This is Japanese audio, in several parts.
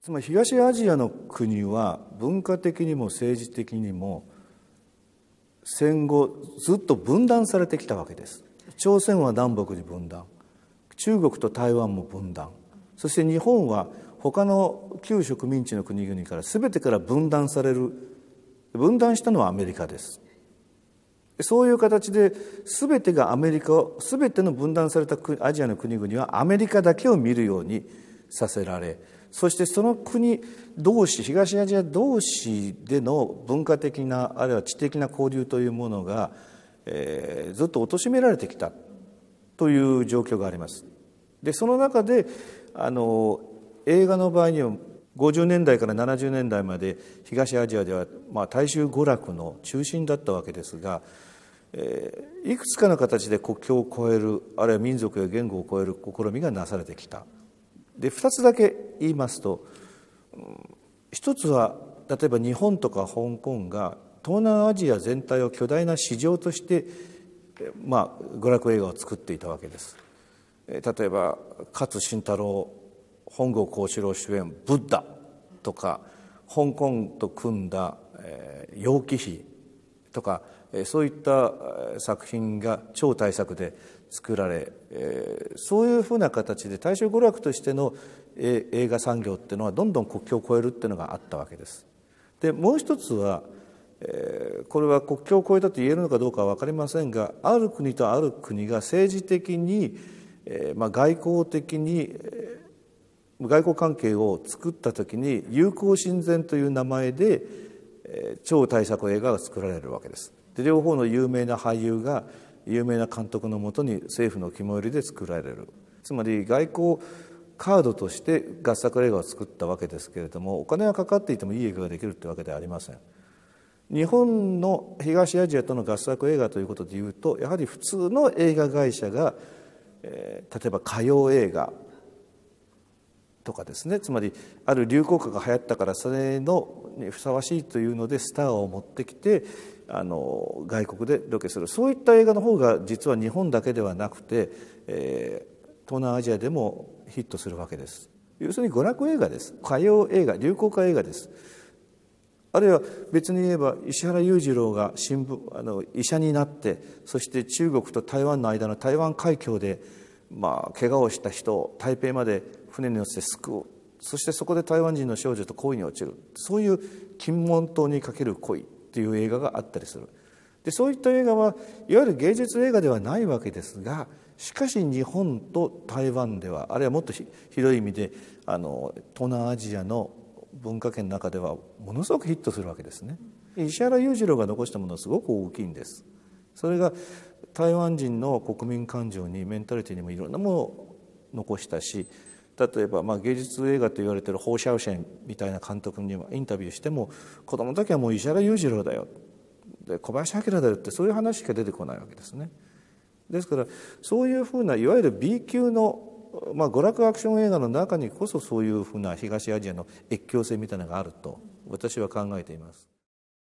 つまり東アジアの国は文化的にも政治的にも戦後ずっと分断されてきたわけです。朝鮮は南北に分断、中国と台湾も分断、そして日本は他の旧植民地の国々から全てから分断される。分断したのはアメリカです。そういう形で全てがアメリカを、全ての分断されたアジアの国々はアメリカだけを見るようにさせられ、そしてその国同士、東アジア同士での文化的なあるいは知的な交流というものが、ずっと貶められてきたという状況があります。でその中で映画の場合には50年代から70年代まで東アジアでは、大衆娯楽の中心だったわけですが、いくつかの形で国境を越える、あるいは民族や言語を越える試みがなされてきた。で2つだけ言いますと、一つは例えば日本とか香港が東南アジア全体を巨大な市場として、娯楽映画を作っていたわけです。例えば勝新太郎、本郷幸四郎主演「ブッダ」とか、香港と組んだ「楊貴妃」とか、そういった作品が超大作で作られ、そういうふうな形で大衆娯楽としての映画産業っていうのはどんどん国境を越えるっていうのがあったわけです。でもう一つは、これは国境を越えたと言えるのかどうかは分かりませんが、ある国とある国が政治的に、外交的に外交関係を作った時に友好親善という名前で超大作映画が作られるわけです。で両方の有名な俳優が有名な監督のもとに政府の肝煎りで作られる。つまり外交カードとして合作映画を作ったわけですけれども、お金がかかっていてもいい映画ができるってわけではありません。日本の東アジアとの合作映画ということでいうと、やはり普通の映画会社が、例えば歌謡映画とかですね、つまりある流行歌が流行ったからそれのにふさわしいというのでスターを持ってきて外国でロケする、そういった映画の方が実は日本だけではなくて、東南アジアでもヒットするわけです。要するに娯楽映画です。歌謡映画、流行歌映画です。あるいは別に言えば石原裕次郎が医者になって、そして中国と台湾の間の台湾海峡で怪我をした人を台北まで船に乗せて救う、そしてそこで台湾人の少女と恋に落ちる、そういう金門島にかける恋という映画があったりする。でそういった映画はいわゆる芸術映画ではないわけですが、しかし日本と台湾では、あるいはもっと広い意味で東南アジアの文化圏の中ではものすごくヒットするわけですね。石原裕次郎が残したものはすごく大きいんです。それが台湾人の国民感情に、メンタリティにもいろんなものを残したし、例えば芸術映画と言われているホー・シャオシェンみたいな監督にはインタビューしても、子供の時はもう石原裕次郎だよ、で小林明だよって、そういう話しか出てこないわけですね。ですからそういうふうないわゆる B 級の娯楽アクション映画の中にこそそういうふうな東アジアの越境性みたいなのがあると私は考えています。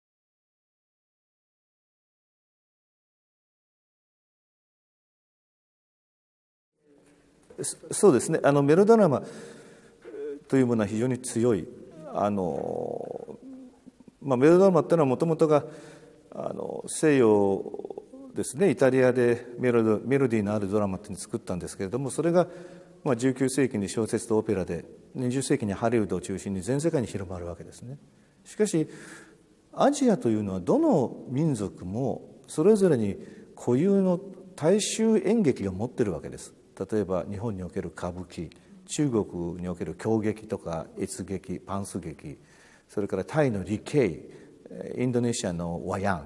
そうですね、メロドラマというものは非常に強い。メロドラマっていうのはもともとが西洋ですね、イタリアでメロディーのあるドラマっていうのを作ったんですけれども、それが19世紀に小説とオペラで、20世紀にハリウッドを中心に全世界に広まるわけですね。しかしアジアというのはどの民族もそれぞれに固有の大衆演劇を持っているわけです。例えば日本における歌舞伎、中国における京劇とか越劇、パンス劇、それからタイの離慶、インドネシアのワヤン、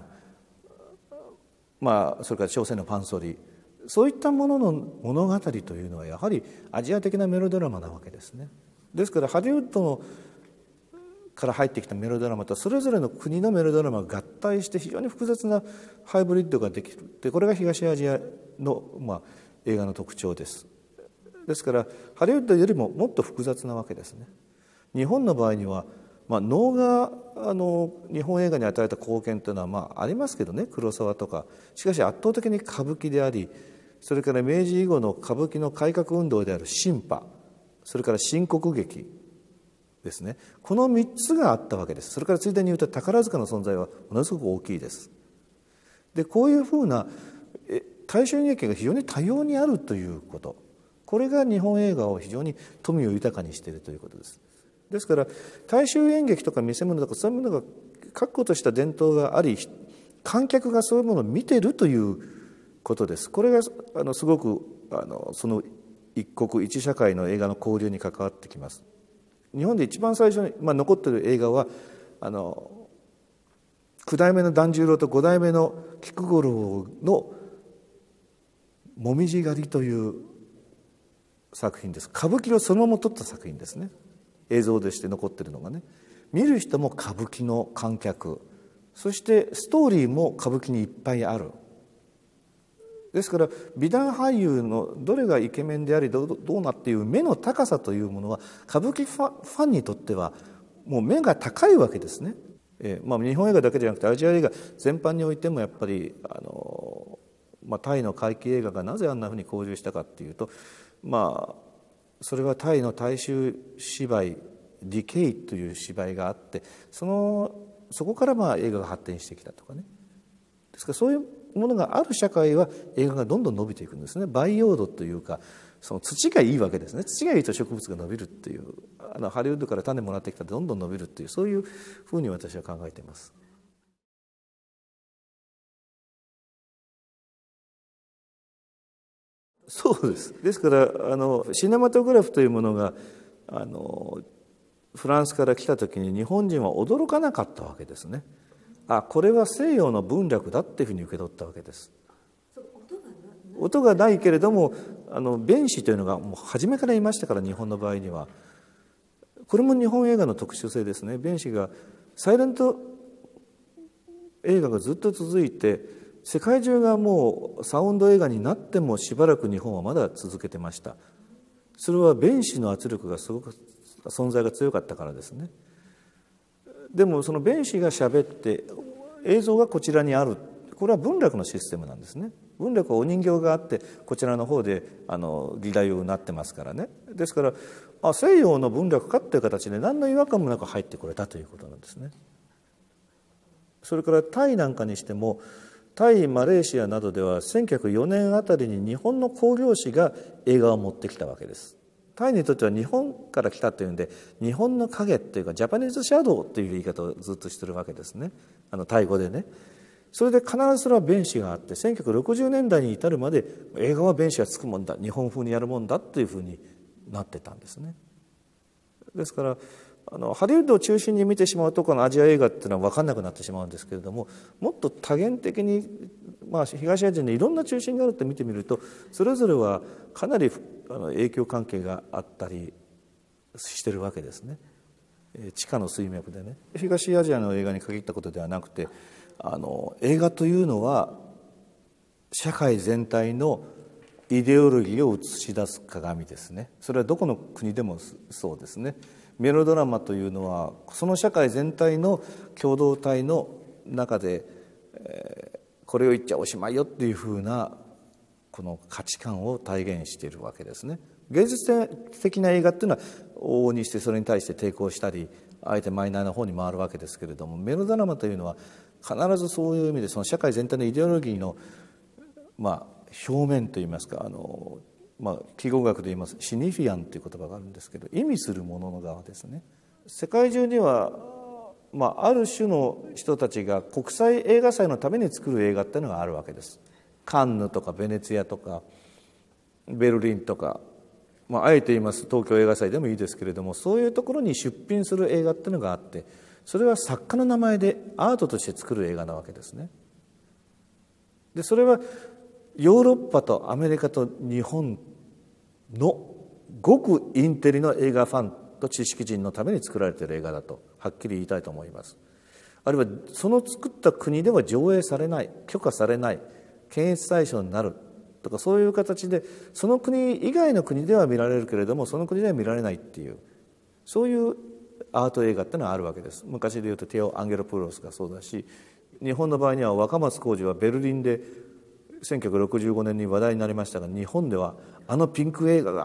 それから朝鮮のパンソリ、そういったものの物語というのはやはりアジア的なメロドラマなわけですね。ですからハリウッドから入ってきたメロドラマとそれぞれの国のメロドラマが合体して非常に複雑なハイブリッドができる。でこれが東アジアの、映画の特徴です。ですからハリウッドよりももっと複雑なわけですね。日本の場合には、能が日本映画に与えた貢献というのはありますけどね、黒沢とか。しかし圧倒的に歌舞伎であり、それから明治以後の歌舞伎の改革運動である新派、それから新国劇ですね。この3つがあったわけです。それからついでに言うと宝塚の存在はものすごく大きいです。でこういうふうな大衆演劇が非常に多様にあるということ、これが日本映画を非常に富を豊かにしているということです。ですから大衆演劇とか見せ物とかそういうものが確固とした伝統があり、観客がそういうものを見ているということです。これがすごくその一国一社会の映画の交流に関わってきます。日本で一番最初に、残っている映画は九代目の團十郎と五代目の菊五郎のもみじ狩りという作品です。歌舞伎をそのまま撮った作品ですね。映像でして残っているのがね、見る人も歌舞伎の観客、そしてストーリーも歌舞伎にいっぱいある。ですから美男俳優のどれがイケメンでありどうなっていう目の高さというものは歌舞伎ファンにとってはもう目が高いわけですね。日本映画だけじゃなくてアジア映画全般においてもやっぱりタイの怪奇映画がなぜあんなふうに興行したかっていうと、それはタイの大衆芝居ディケイという芝居があって、そこから映画が発展してきたとかね。ですからそういうものがある社会は映画がどんどん伸びていくんですね。培養土というか、その土がいいわけですね。土がいいと植物が伸びるっていう、ハリウッドから種もらってきたらどんどん伸びるっていう、そういうふうに私は考えています。そうです。ですからシネマトグラフというものがフランスから来た時に日本人は驚かなかったわけですね。これは西洋の文楽だっていうふうに受け取ったわけです。音がないけれども弁士というのがもう初めからいましたから、日本の場合にはこれも日本映画の特殊性ですね。弁士がサイレント映画がずっと続いて、世界中がもうサウンド映画になってもしばらく日本はまだ続けてました。それは弁士の圧力がすごく存在が強かったからですね。でもその弁士がしゃべって映像がこちらにある、これは文楽のシステムなんですね。文楽はお人形があってこちらの方で議題をなってますからね。ですから西洋の文楽かっていう形で何の違和感もなく入ってこれたということなんですね。それからタイなんかにしても、タイ、マレーシアなどでは1904年あたりに日本の興行師が映画を持ってきたわけです。タイにとっては日本から来たというんで、日本の影っていうかジャパニーズシャドウという言い方をずっとしてるわけですね。タイ語でね。それで必ずそれは弁士があって、1960年代に至るまで映画は弁士がつくもんだ、日本風にやるもんだというふうになってたんですね。ですからハリウッドを中心に見てしまうとこのアジア映画っていうのは分かんなくなってしまうんですけれども、もっと多元的に、東アジアにいろんな中心があるって見てみると、それぞれはかなり影響関係があったりしてるわけですね。地下の水脈でね。東アジアの映画に限ったことではなくて、映画というのは社会全体のイデオロギーを映し出す鏡ですね。それはどこの国でもそうですね。メロドラマというのはその社会全体の共同体の中で、これを言っちゃおしまいよっていうふうなこの価値観を体現しているわけですね。芸術的な映画っていうのは往々にしてそれに対して抵抗したり、あえてマイナーな方に回るわけですけれども、メロドラマというのは必ずそういう意味でその社会全体のイデオロギーの表面といいますか、記号学で言いますシニフィアンという言葉があるんですけど、意味するものの側ですね。世界中には、ある種の人たちが国際映画祭のために作る映画っていうのがあるわけです。カンヌとかベネツィアとかベルリンとか、あえて言います東京映画祭でもいいですけれども、そういうところに出品する映画っていうのがあって、それは作家の名前でアートとして作る映画なわけですね。でそれはヨーロッパとアメリカと日本のごくインテリの映画ファンと知識人のために作られている映画だとはっきり言いたいと思います。あるいはその作った国では上映されない、許可されない、検閲対象になるとか、そういう形でその国以外の国では見られるけれどもその国では見られないっていう、そういうアート映画っていうのはあるわけです。昔でいうとテオ・アンゲロプロスがそうだし、日本の場合には若松浩二はベルリンで1965年に話題になりましたが、日本ではピンク映画が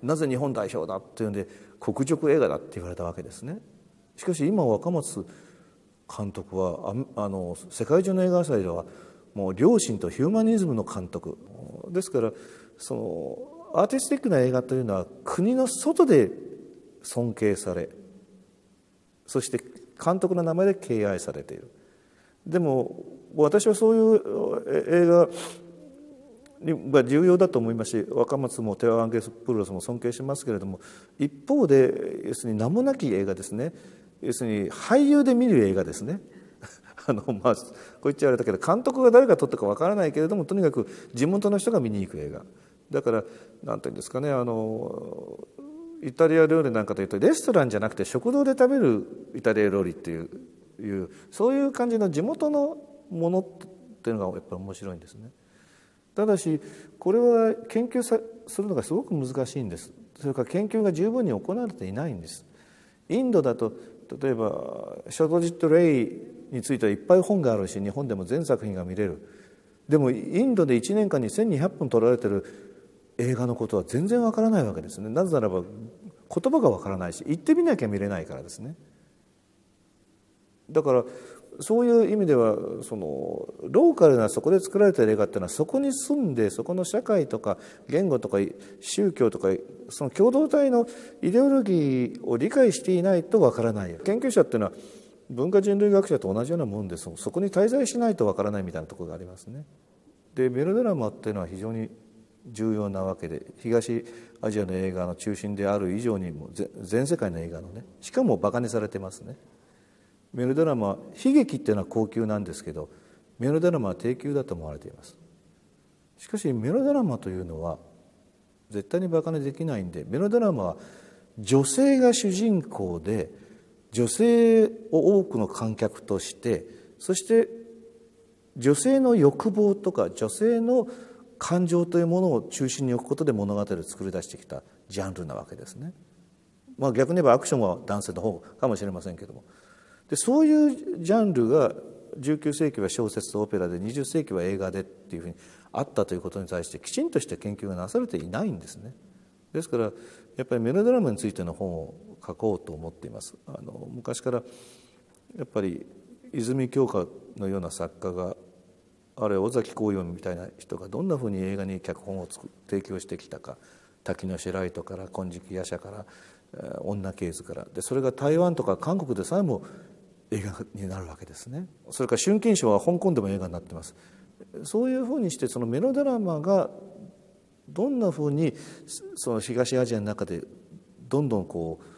なぜ日本代表だっていうんで国辱映画だって言われたわけですね。しかし今若松監督は世界中の映画祭ではもう良心とヒューマニズムの監督ですから、そのアーティスティックな映画というのは国の外で尊敬され、そして監督の名前で敬愛されている。でも私はそういう映画が重要だと思いますし、若松もテオ・アンゲスプロスも尊敬しますけれども、一方で要するに名もなき映画ですね、要するに俳優で見る映画ですねこう言っちゃわれたけど、監督が誰が撮ったかわからないけれども、とにかく地元の人が見に行く映画だから、なんていうんですかね、イタリア料理なんかというとレストランじゃなくて食堂で食べるイタリア料理っていうそういう感じの地元のものっていうのがやっぱり面白いんですね。ただしこれは研究するのがすごく難しいんです。それから研究が十分に行われていないんです。インドだと例えばショトジット・レイについてはいっぱい本があるし、日本でも全作品が見れる。でもインドで1年間に1200本撮られてる映画のことは全然わからないわけですね。なぜならば言葉がわからないし、行ってみなきゃ見れないからですね。だからそういう意味ではそのローカルなそこで作られた映画っていうのは、そこに住んでそこの社会とか言語とか宗教とかその共同体のイデオロギーを理解していないとわからない。研究者っていうのは文化人類学者と同じようなもんで、そこに滞在しないとわからないみたいなところがありますね。でメロドラマっていうのは非常に重要なわけで、東アジアの映画の中心である以上にも全世界の映画のね、しかもバカにされてますね。メロドラマ、悲劇っていうのは高級なんですけど、メロドラマは低級だと思われています。しかしメロドラマというのは絶対にバカにできないんで、メロドラマは女性が主人公で、女性を多くの観客として、そして女性の欲望とか女性の感情というものを中心に置くことで物語を作り出してきたジャンルなわけですね。逆に言えばアクションは男性の方かもしれませんけども、でそういうジャンルが19世紀は小説とオペラで、20世紀は映画でっていうふうにあったということに対してきちんとした研究がなされていないんですね。ですからやっぱりメロドラマについての本を書こうと思っています。昔からやっぱり泉鏡花のような作家が、あるいは尾崎紅葉みたいな人がどんなふうに映画に脚本を提供してきたか、滝野白糸から金色夜叉から女系図からで、それが台湾とか韓国でさえも映画になるわけですね。それから春金賞は香港でも映画になってます。そういうふうにしてそのメロドラマがどんなふうにその東アジアの中でどんどん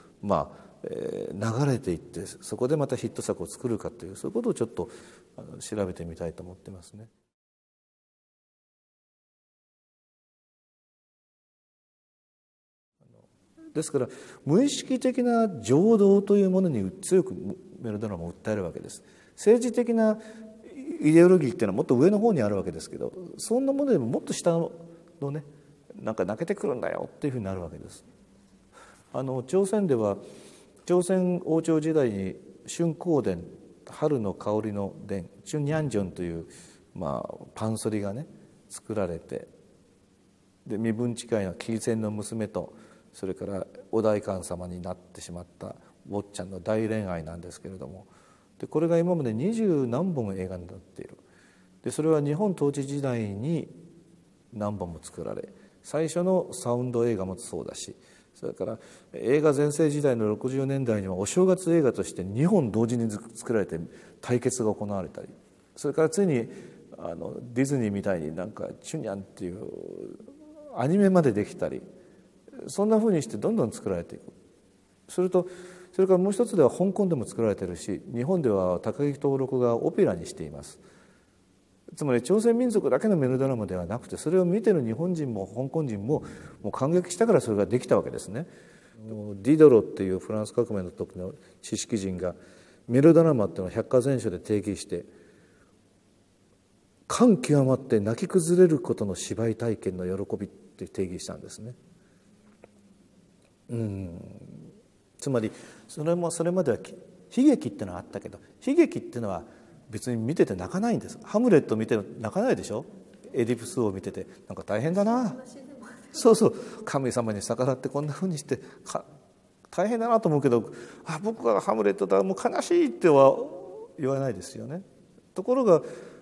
流れていって、そこでまたヒット作を作るかという、そういうことをちょっと調べてみたいと思ってますね。ですから無意識的な情動というものに強くメロドラマを訴えるわけです。政治的なイデオロギーっていうのはもっと上の方にあるわけですけど、そんなものでももっと下のね、なんか泣けてくるんだよっていうふうになるわけです。朝鮮では朝鮮王朝時代に春光殿、春の香りの殿、チュンニャンジョンという、パンソリがね作られて、で身分近いの紀仙の娘と、それからお代官様になってしまった坊ちゃんの大恋愛なんですけれども、でこれが今まで20何本映画になっている。でそれは日本統治時代に何本も作られ、最初のサウンド映画もそうだし、それから映画全盛時代の60年代にはお正月映画として2本同時に作られて対決が行われたり、それからついにディズニーみたいになんかチュニャンっていうアニメまでできたり、そんなふうにしてどんどん作られていく。それからもう一つでは香港でも作られているし、日本では高木登録がオペラにしています。つまり朝鮮民族だけのメロドラマではなくて、それを見てる日本人も香港人ももう感激したからそれができたわけですね。ディドロっていうフランス革命の時の知識人がメロドラマっていうのを百科全書で定義して、感極まって泣き崩れることの芝居体験の喜びって定義したんですね。つまりそれまでは悲劇っていうのはあったけど、悲劇っていうのは別に見てて泣かないんです。ハムレット見て泣かないでしょ。エディプスを見ててなんか大変だな、 そうそう、神様に逆らってこんなふうにして大変だなと思うけど、僕はハムレットだ、もう悲しいっては言わないですよね。ところが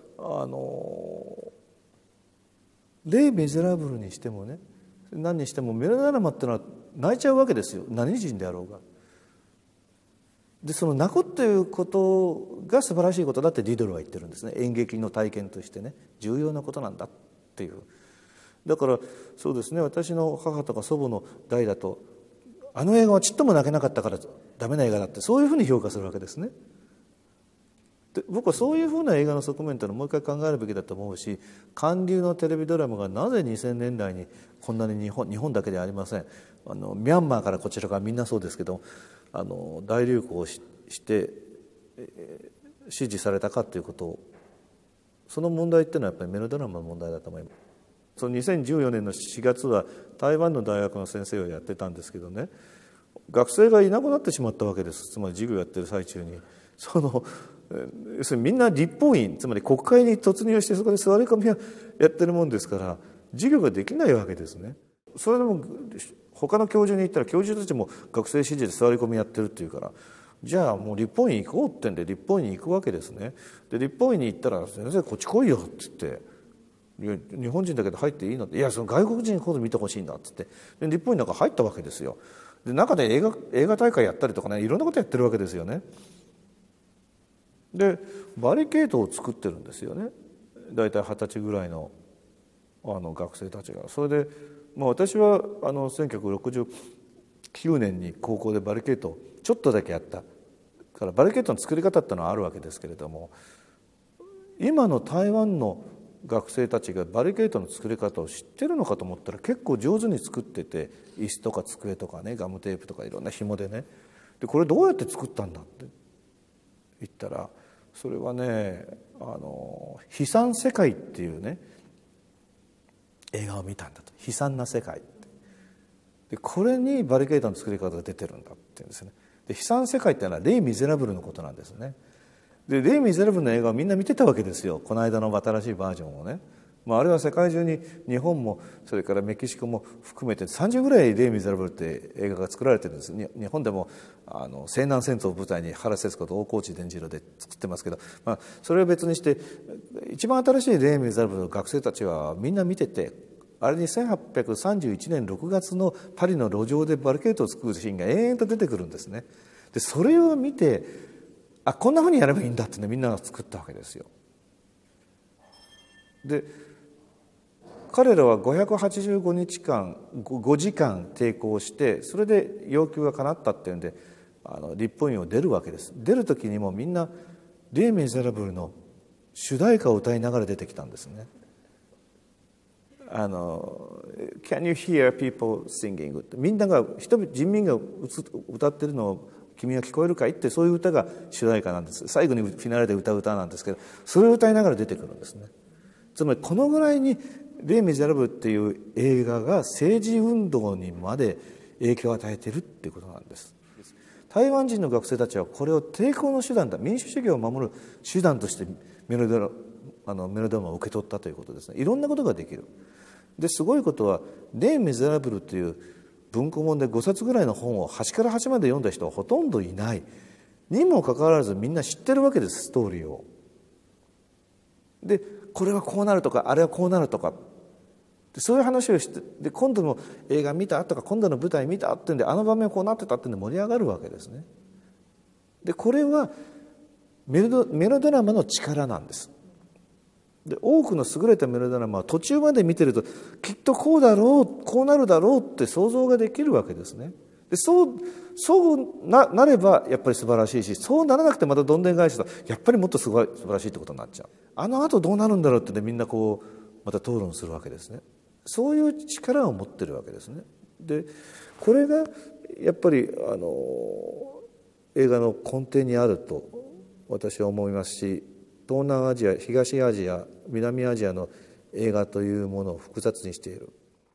レイ・ミゼラブルにしてもね、何にしてもメロドラマっていうのは泣いちゃうわけですよ、何人であろうが。でその泣くっていうことが素晴らしいことだってディドルは言ってるんですね。演劇の体験としてね、重要なことなんだっていう。だからそうですね、私の母とか祖母の代だと、あの映画はちっとも泣けなかったからダメな映画だって、そういうふうに評価するわけですね。で僕はそういうふうな映画の側面というのをもう一回考えるべきだと思うし、韓流のテレビドラマがなぜ2000年代にこんなに日本だけではありません、ミャンマーからこちらからみんなそうですけど、大流行して支持されたかということを、その問題っていうのはやっぱりメロドラマの問題だと思います。その2014年の4月は台湾の大学の先生をやってたんですけどね、学生がいなくなってしまったわけです。つまり授業やってる最中に要するにみんな立法院、つまり国会に突入してそこで座り込みをやってるもんですから、授業ができないわけですね。それでも他の教授に言ったら、教授たちも学生指示で座り込みやってるっていうから、じゃあもう立法院行こうってんで立法院に行くわけですね。で立法院に行ったら「先生こっち来いよ」って言って、日本人だけど入っていいのって、いやその外国人ほど見てほしいんだっつって、で立法院の中入ったわけですよ。で中で映画大会やったりとかね、いろんなことやってるわけですよね。でバリケードを作ってるんですよね、大体20歳ぐらいの学生たちが。それで、私は1969年に高校でバリケードをちょっとだけやったから、バリケードの作り方ってのはあるわけですけれども、今の台湾の学生たちがバリケードの作り方を知ってるのかと思ったら、結構上手に作ってて、椅子とか机とかね、ガムテープとかいろんな紐でね、でこれどうやって作ったんだって言ったら、それはね悲惨世界っていうね映画を見たんだと。悲惨な世界って、でこれにバリケードの作り方が出てるんだって言うんですね。で悲惨世界っていうのはレイ・ミゼラブルのことなんですね。でレイ・ミゼラブルの映画をみんな見てたわけですよ、この間の新しいバージョンをね。あれは世界中に、日本もそれからメキシコも含めて30ぐらいレイ・ミゼラブルって映画が作られてるんです。日本でも西南戦争を舞台に原節子と大河内伝次郎で作ってますけど、それを別にして、一番新しいレイ・ミゼラブルの学生たちはみんな見てて、あれに1831年6月のパリの路上でバリケードを作るシーンが延々と出てくるんですね。でそれを見て、こんなふうにやればいいんだってね、みんなが作ったわけですよ。で彼らは585日間5時間抵抗して、それで要求が叶ったっていうんで立法院を出るわけです。出る時にもみんなレイ・ミゼラブルの主題歌を歌いながら出てきたんですね。Can you hear people singing? ってみんなが人民が歌ってるのを君は聞こえるかいって、そういう歌が主題歌なんです。最後にフィナーレで歌う歌なんですけど、それを歌いながら出てくるんですね。つまりこのぐらいにレイ・ミゼラブルっていう映画が政治運動にまで影響を与えているっていうことなんです。台湾人の学生たちはこれを抵抗の手段だ、民主主義を守る手段としてメロドラマを受け取ったということですね。いろんなことができる。ですごいことは、レイ・ミゼラブルという文庫本で5冊ぐらいの本を端から端まで読んだ人はほとんどいないにもかかわらず、みんな知ってるわけです、ストーリーを。でこれはこうなるとか、あれはこうなるとか、そういう話をして、で今度の映画見たとか、今度の舞台見たってんで、あの場面こうなってたってんで盛り上がるわけですね。でこれはメロドラマの力なんです。で多くの優れたメロドラマは途中まで見てると、きっとこうだろう、こうなるだろうって想像ができるわけですね。でそうなればやっぱり素晴らしいし、そうならなくてまたどんでん返しとやっぱりもっと素晴らしいってことになっちゃう。あのあとどうなるんだろうってね、みんなまた討論するわけですね。そういう力を持ってるわけですね。でこれがやっぱり映画の根底にあると私は思いますし、東南アジア、東アジア、南アジアの映画というものを複雑にしている。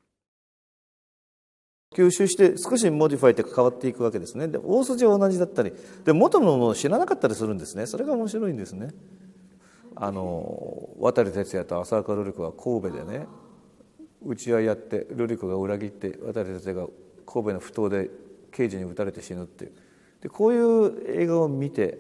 吸収して少しモディファイって変わっていくわけですね。で大筋は同じだったり、で元のものを知らなかったりするんですね。それが面白いんですね。渡哲也と浅岡瑠璃子は神戸でね、 打ち合いやってルリ子が裏切って渡哲也が神戸の埠頭で刑事に撃たれて死ぬっていう、でこういう映画を見て、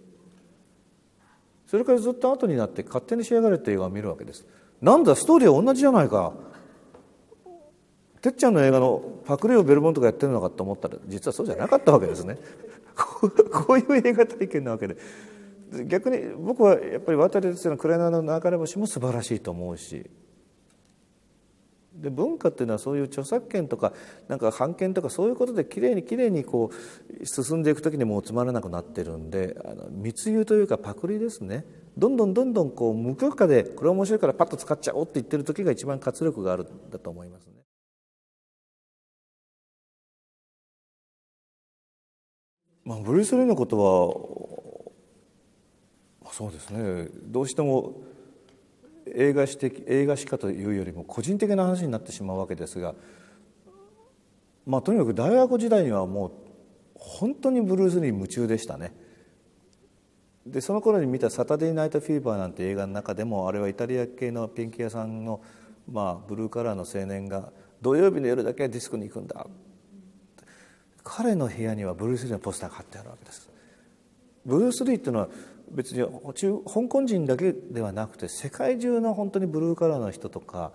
それからずっと後になって勝手に仕上がれって映画を見るわけです。なんだストーリーは同じじゃないか、てっちゃんの映画のパクリをベルモントがやってるのかと思ったら実はそうじゃなかったわけですね。こういう映画体験なわけで、逆に僕はやっぱり渡哲也の紅の流れ星も素晴らしいと思うし、で文化っていうのはそういう著作権とかなんか版権とかそういうことできれいにこう進んでいくときにもうつまらなくなってるんで、密輸というかパクリですね。どんどんこう無許可でこれ面白いからパッと使っちゃおうって言ってる時が一番活力があるんだと思いますね。ブルース・リーのことはそうですね、どうしても映画史家というよりも個人的な話になってしまうわけですが、とにかく大学時代にはもう本当にブルース・リー夢中でしたね。でその頃に見た「サタデー・ナイト・フィーバー」なんて映画の中でも、あれはイタリア系のペンキ屋さんの、ブルーカラーの青年が土曜日の夜だけはディスコに行くんだ、彼の部屋にはブルース・リーのポスターが貼ってあるわけです。ブルース・リーっていうのは別に香港人だけではなくて世界中の本当にブルーカラーの人とか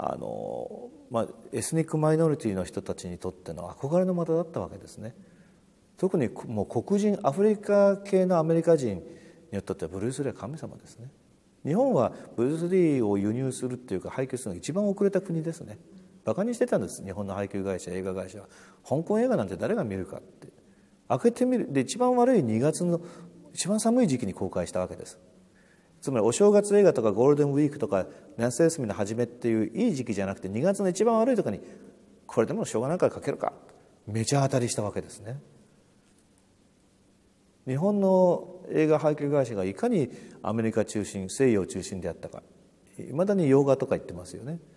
エスニックマイノリティの人たちにとっての憧れの的だったわけですね。特にもう黒人アフリカ系のアメリカ人にとってはブルース・リーは神様ですね。日本はブルース・リーを輸入するっていうか配給するのが一番遅れた国ですね。バカにしてたんです、日本の配給会社映画会社は。香港映画なんて誰が見るかって。開けてみるで一番悪い2月の一番寒い時期に公開したわけです。つまりお正月映画とかゴールデンウィークとか夏休みの初めっていういい時期じゃなくて、2月の一番悪い時にこれでもしょうがないからかけるか、めちゃ当たりしたわけですね。日本の映画配給会社がいかにアメリカ中心西洋中心であったか、いまだに洋画とか言ってますよね。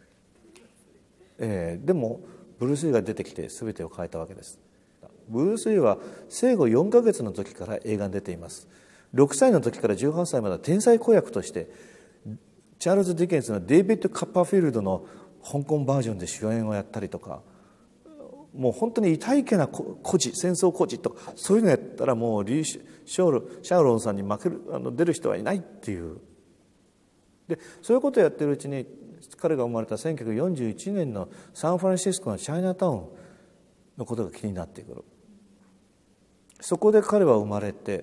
でもブルース・リーが出てきて全てを変えたわけです。ブルース・リーは生後4ヶ月の時から映画に出ています。6歳の時から18歳までは天才子役としてチャールズ・ディケンスのデイビッド・カッパーフィールドの香港バージョンで主演をやったりとか、もう本当に痛いけな孤児、戦争孤児とかそういうのやったらもうシャオロンさんに負ける出る人はいないっていう。でそういうことをやってるうちに彼が生まれた1941年のサンフランシスコのチャイナタウンのことが気になってくる。そこで彼は生まれて、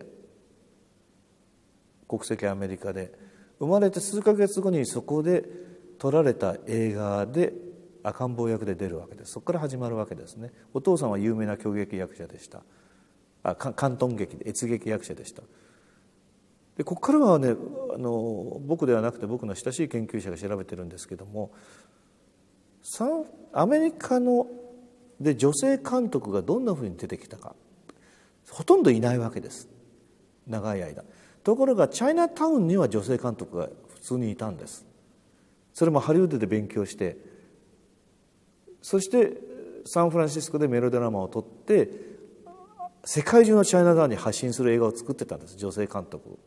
国籍アメリカで生まれて数ヶ月後にそこで撮られた映画で赤ん坊役で出るわけです。そこから始まるわけですね。お父さんは有名な狂劇役者でした。広東劇で越劇役者でした。でここからはね僕ではなくて僕の親しい研究者が調べてるんですけども、アメリカので女性監督がどんなふうに出てきたか、ほとんどいないわけです、長い間。ところがチャイナタウンには女性監督が普通にいたんです。それもハリウッドで勉強して、そしてサンフランシスコでメロドラマを撮って世界中のチャイナタウンに発信する映画を作ってたんです、女性監督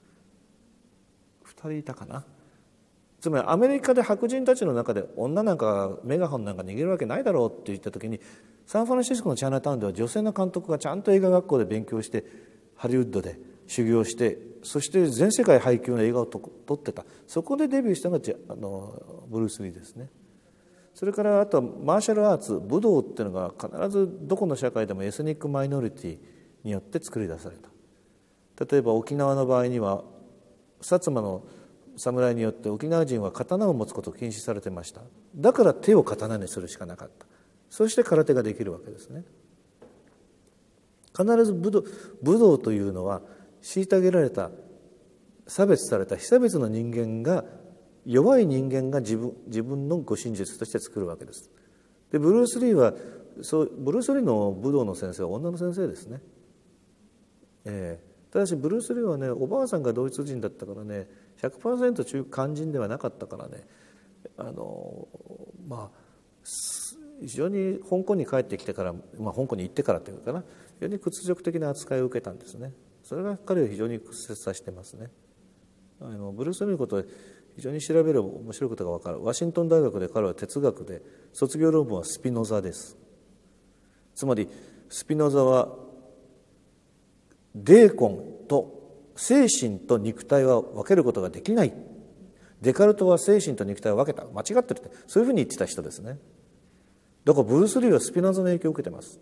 2人いたかな。つまりアメリカで白人たちの中で女なんかメガホンなんか握るわけないだろうって言った時に、サンフランシスコのチャイナタウンでは女性の監督がちゃんと映画学校で勉強してハリウッドで修行して、そして全世界配給の映画を撮ってた。そこでデビューしたのがブルース・リーですね。それからあとはマーシャルアーツ、武道っていうのが必ずどこの社会でもエスニックマイノリティによって作り出された。例えば沖縄の場合には薩摩の侍によって沖縄人は刀を持つことを禁止されてました。だから手を刀にするしかなかった。そして空手ができるわけですね。必ず武道というのは虐げられた、差別された被差別の人間が、弱い人間が自分の護身術として作るわけです。でブルース・リーはブルース・リーの武道の先生は女の先生ですね。ただしブルース・リーはね、おばあさんがドイツ人だったからね 100% 漢人ではなかったからね、非常に香港に帰ってきてから、香港に行ってからというかな、非常に屈辱的な扱いを受けたんですね。それが彼を非常に屈折させてますね。ブルース・リーのことは非非常に調べれば面白いことが分かる。ワシントン大学で彼は哲学で卒業論文はスピノザです。つまりスピノザは霊魂と精神と肉体は分けることができない。デカルトは精神と肉体を分けた。間違ってるって、そういうふうに言ってた人ですね。だからブルース・リーはスピノザの影響を受けてます。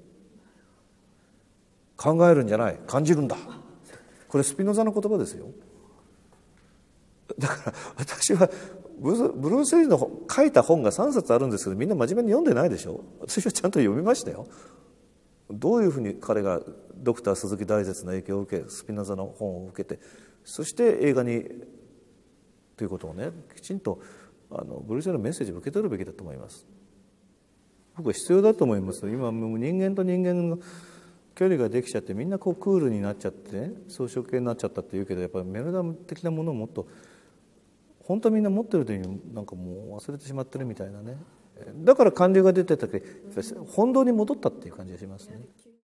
考えるんじゃない、感じるんだ。これスピノザの言葉ですよ。だから私はブルース・リーの書いた本が3冊あるんですけど、みんな真面目に読んでないでしょ。私はちゃんと読みましたよ。どういうふうに彼がドクター鈴木大拙の影響を受け、スピノザの本を受けて、そして映画にということをね、きちんとブルース・リーのメッセージを受け取るべきだと思います。僕は必要だと思います。今もう人間と人間の距離ができちゃって、みんなこうクールになっちゃってね、草食系になっちゃったっていうけど、やっぱりメロダム的なものをもっと本当はみんな持ってるという、なんかもう忘れてしまってるみたいなね。だから韓流が出てたけど本当に戻ったっていう感じがしますね。